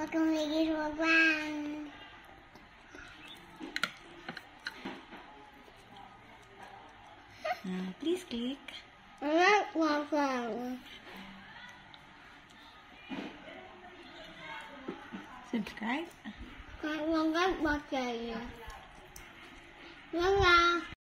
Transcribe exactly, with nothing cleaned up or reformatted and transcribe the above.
welcome Miggy Mukabang. Uh, please click Welcome. subscribe. Các bạn bắt chơi. Vâng ạ.